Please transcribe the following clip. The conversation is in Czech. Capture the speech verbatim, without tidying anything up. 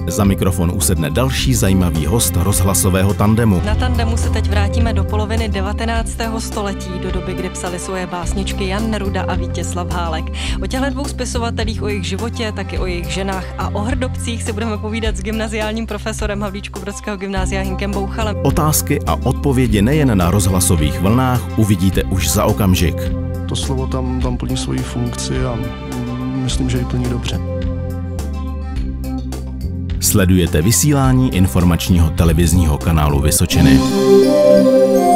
Za mikrofon usedne další zajímavý host rozhlasového tandemu. Na tandemu se teď vrátíme do poloviny devatenáctého století, do doby, kdy psali svoje básničky Jan Neruda a Vítězslav Hálek. O těchto dvou spisovatelích, o jejich životě, taky o jejich ženách a o hrdobcích si budeme povídat s gymnaziálním profesorem Havlíčkobrodského gymnázia Hinkem Bouchalem. Otázky a odpovědi nejen na rozhlasových vlnách uvidíte už za okamžik. To slovo tam, tam plní svoji funkci a myslím, že ji plní dobře. Sledujete vysílání informačního televizního kanálu Vysočiny.